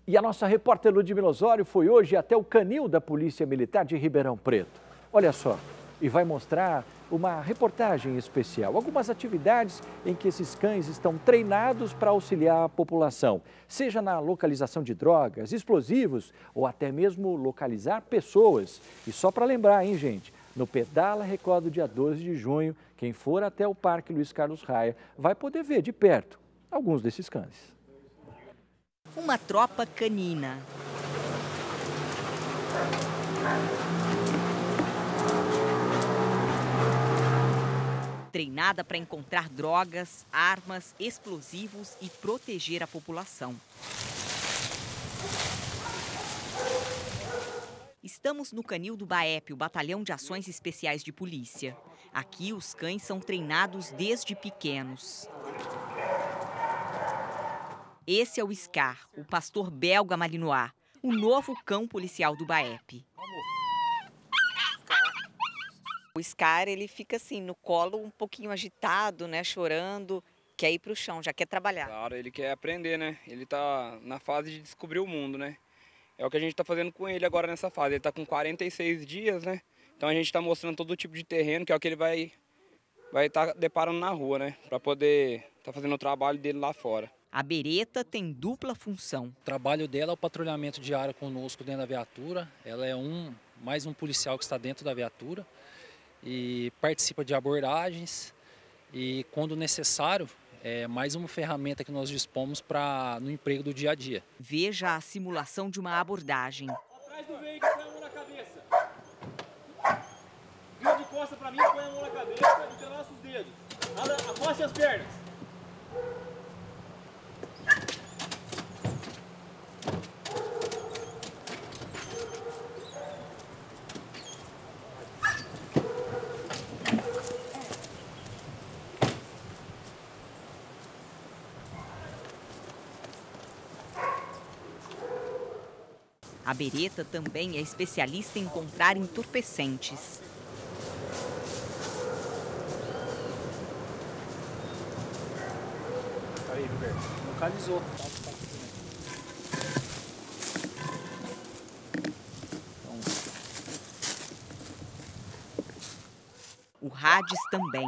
E a nossa repórter Ludmila Osório foi hoje até o canil da Polícia Militar de Ribeirão Preto. Olha só, e vai mostrar uma reportagem especial, algumas atividades em que esses cães estão treinados para auxiliar a população, seja na localização de drogas, explosivos ou até mesmo localizar pessoas. E só para lembrar, hein, gente, no Pedala Record do dia 12 de junho, quem for até o Parque Luiz Carlos Raia vai poder ver de perto alguns desses cães. Uma tropa canina. Treinada para encontrar drogas, armas, explosivos e proteger a população. Estamos no canil do BAEP, o Batalhão de Ações Especiais de Polícia. Aqui os cães são treinados desde pequenos. Esse é o Scar, o pastor belga malinois, o novo cão policial do BAEP. O Scar, ele fica assim, no colo, um pouquinho agitado, né, chorando, quer ir para o chão, já quer trabalhar. Claro, ele quer aprender, né? Ele tá na fase de descobrir o mundo, né? É o que a gente tá fazendo com ele agora nessa fase. Ele tá com 46 dias, né? Então a gente tá mostrando todo tipo de terreno, que é o que ele vai estar deparando na rua, né? Para poder tá fazendo o trabalho dele lá fora. A bereta tem dupla função. O trabalho dela é o patrulhamento diário conosco dentro da viatura. Ela é mais um policial que está dentro da viatura e participa de abordagens e, quando necessário, é mais uma ferramenta que nós dispomos no emprego do dia a dia. Veja a simulação de uma abordagem. Atrás do veículo, põe a mão na cabeça. Vira de costa para mim, põe a mão na cabeça e entrelaça os dedos. Afaste as pernas. A bereta também é especialista em encontrar entorpecentes. Aí, Roberto, localizou. O Hades também.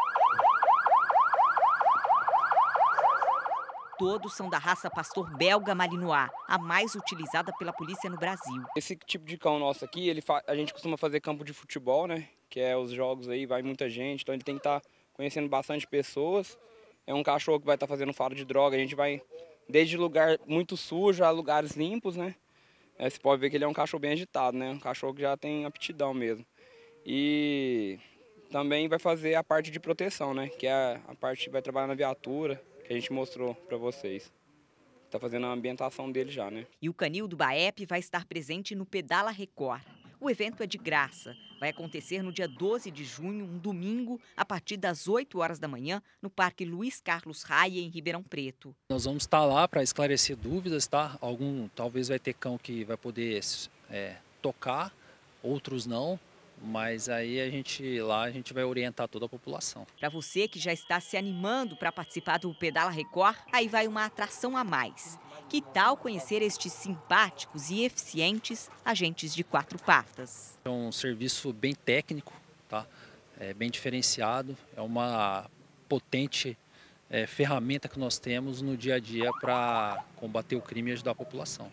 Todos são da raça pastor belga malinois, a mais utilizada pela polícia no Brasil. Esse tipo de cão nosso aqui, a gente costuma fazer campo de futebol, né? Que é os jogos aí, vai muita gente, então ele tem que estar conhecendo bastante pessoas. É um cachorro que vai estar fazendo faro de droga, a gente vai desde lugar muito sujo a lugares limpos, né? Você pode ver que ele é um cachorro bem agitado, né? Um cachorro que já tem aptidão mesmo. E também vai fazer a parte de proteção, né? Que é a parte que vai trabalhar na viatura, que a gente mostrou para vocês. Está fazendo a ambientação dele já, né? E o canil do BAEP vai estar presente no Pedala Record. O evento é de graça. Vai acontecer no dia 12 de junho, um domingo, a partir das 8 horas da manhã, no Parque Luiz Carlos Raia, em Ribeirão Preto. Nós vamos estar lá para esclarecer dúvidas, tá? Talvez vai ter cão que vai poder tocar, outros não. Mas aí a gente vai orientar toda a população. Para você que já está se animando para participar do Pedala Record, aí vai uma atração a mais. Que tal conhecer estes simpáticos e eficientes agentes de 4 patas? É um serviço bem técnico, tá? Bem diferenciado, é uma potente ferramenta que nós temos no dia a dia para combater o crime e ajudar a população.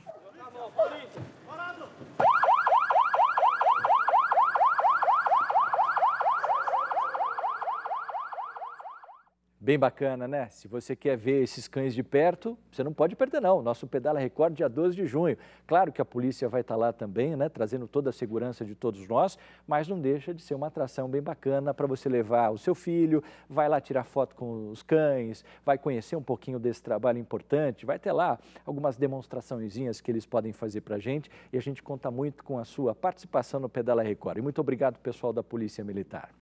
Bem bacana, né? Se você quer ver esses cães de perto, você não pode perder não. Nosso Pedala Record, dia 12 de junho. Claro que a polícia vai estar lá também, né? Trazendo toda a segurança de todos nós, mas não deixa de ser uma atração bem bacana para você levar o seu filho, vai lá tirar foto com os cães, vai conhecer um pouquinho desse trabalho importante, vai ter lá algumas demonstraçõezinhas que eles podem fazer para a gente e a gente conta muito com a sua participação no Pedala Record. E muito obrigado, pessoal da Polícia Militar.